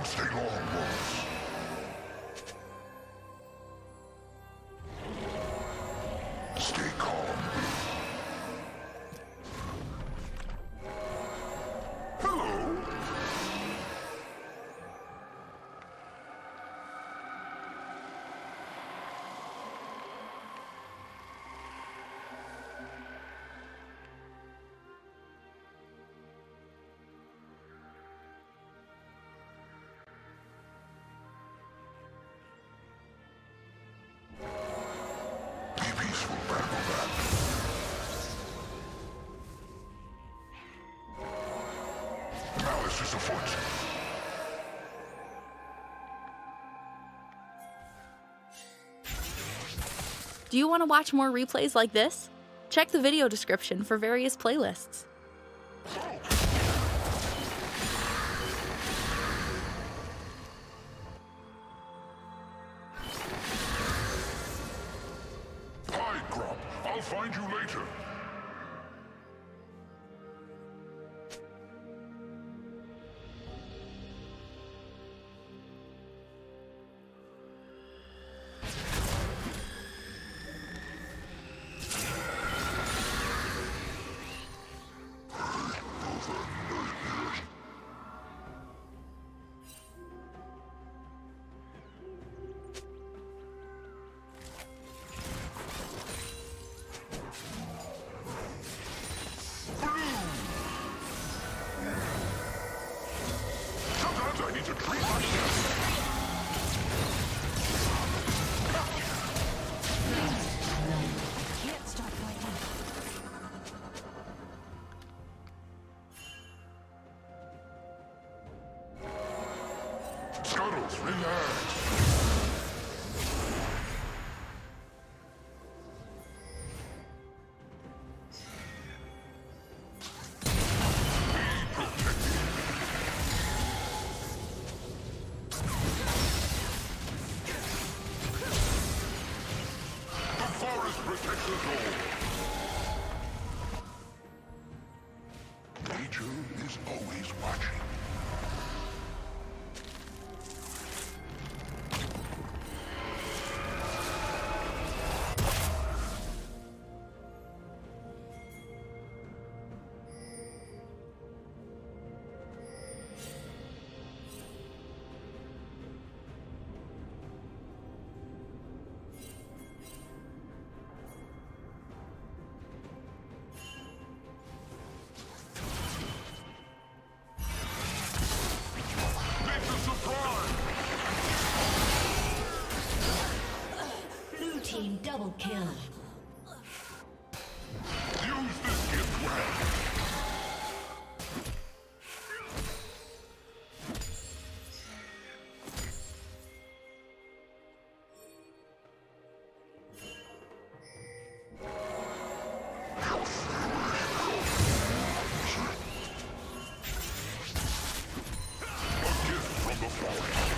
stay long, boss. Stay calm. Hello. Do you want to watch more replays like this? Check the video description for various playlists. Hi, Grump. I'll find you later. I need to treat myself. Can't stop fighting. Scuttles, relax. Protect us all. Nature is always watching. Double kill. Use this gift well. A gift from the forest.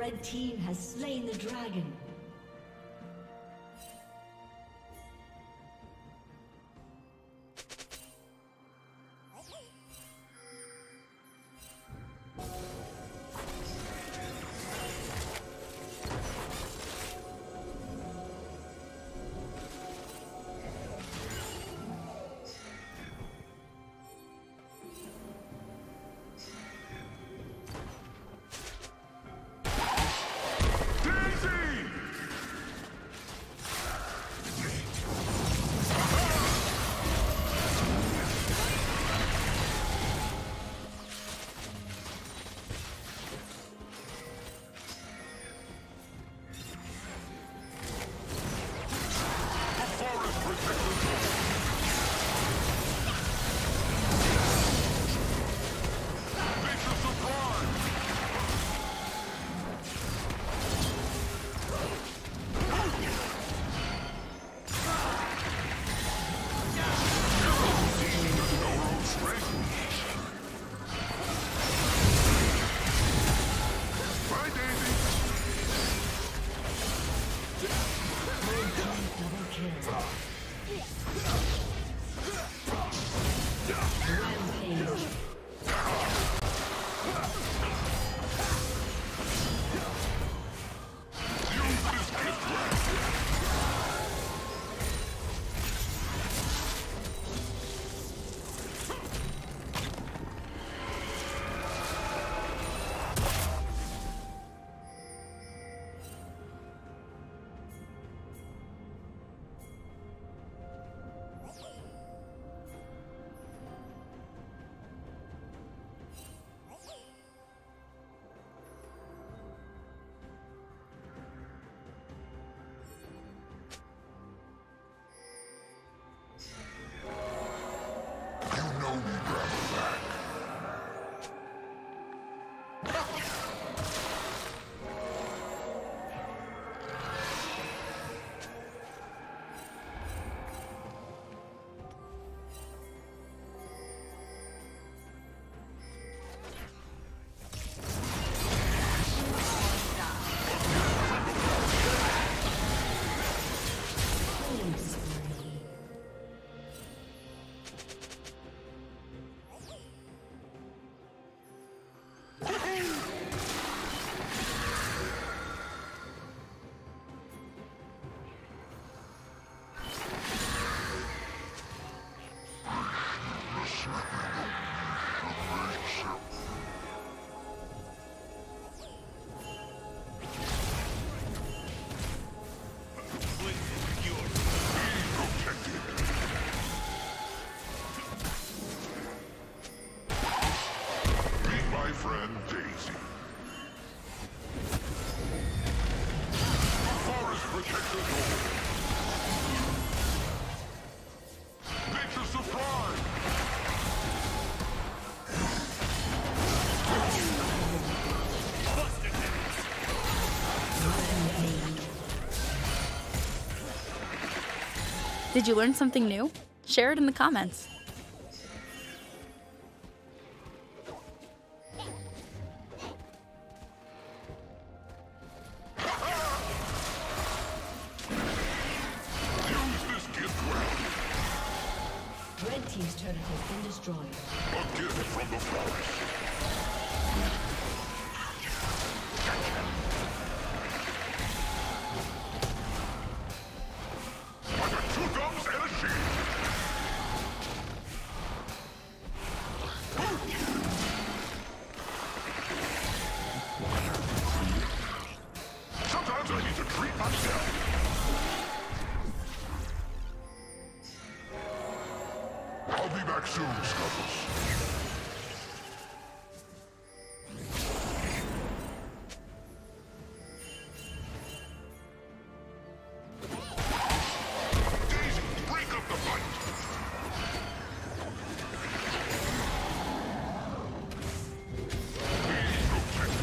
Red team has slain the dragon. Did you learn something new? Share it in the comments. Red team's turret has been destroyed. A gift from the forest. I got 2 thumbs and a shield. Sometimes I need to treat myself. I'll be back soon, Snuggles. Daisy, break up the fight! Be protected.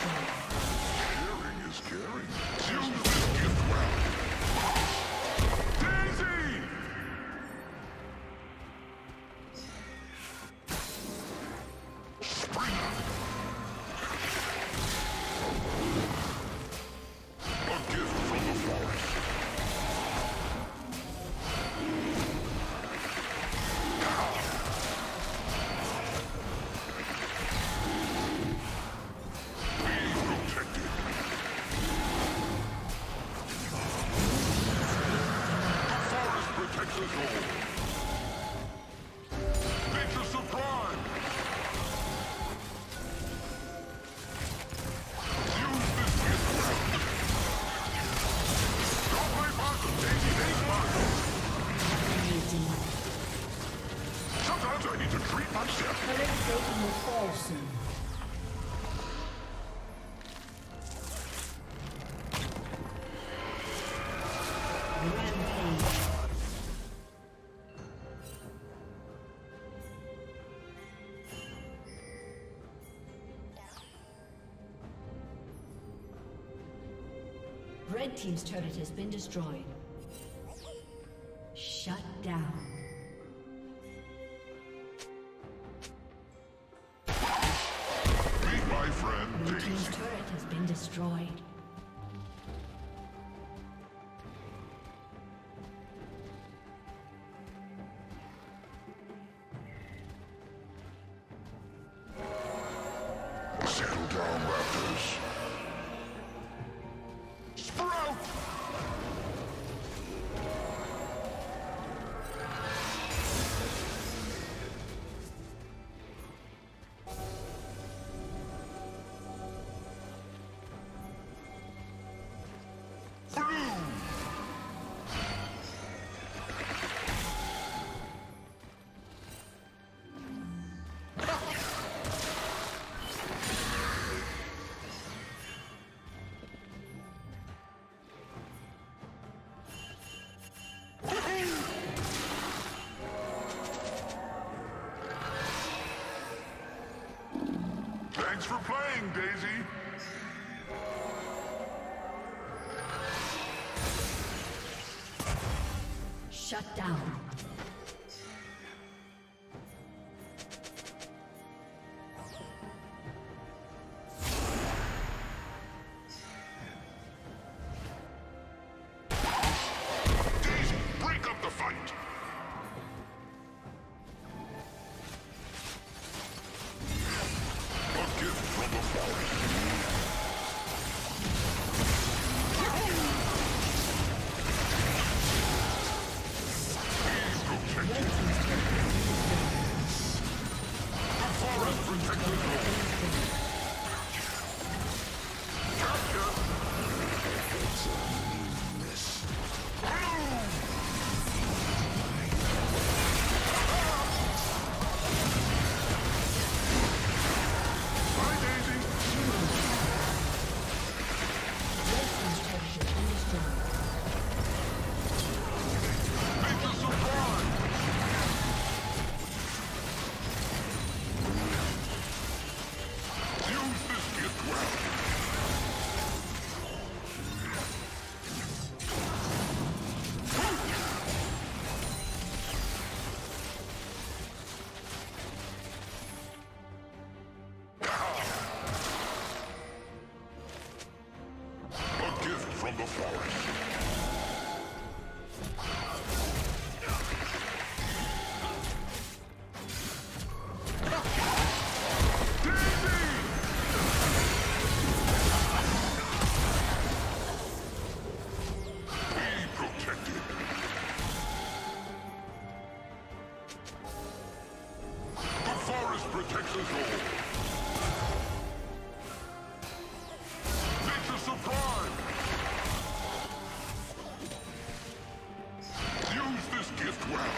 destroyed. Sharing is caring. Use this gift well. Daisy! Springer! A gift from the forest. Sometimes I need to treat myself. Satan will fall soon. Rampage. Red team's turret has been destroyed. Shut down. Meet my friend, Blue team's Daisy. turret has been destroyed. Settle down, Raptors. Sprout! Blue! Thanks for playing, Daisy. Shut down. Daisy, break up the fight. A gift from the forest. Be protected. The forest protects us all. Gotcha. It's a meanness. Bye, Daisy. Red team's turret has been destroyed. Make us a prime. Use this gift well. A gift from the forest. Be protected. The forest protects us all. Nature's sublime. Use this gift well.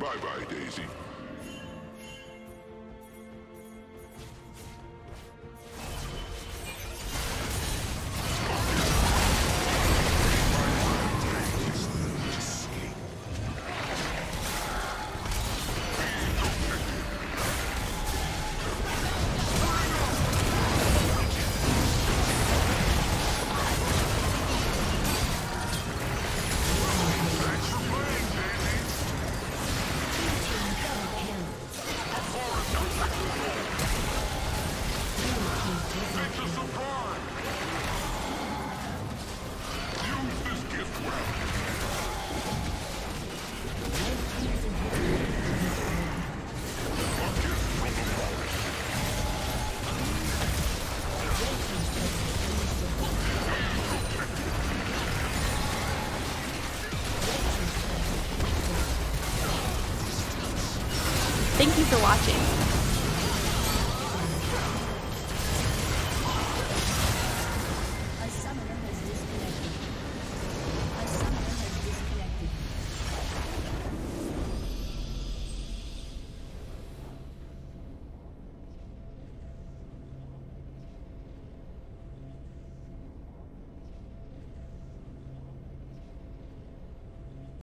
Bye-bye, Daisy. Thank you for watching.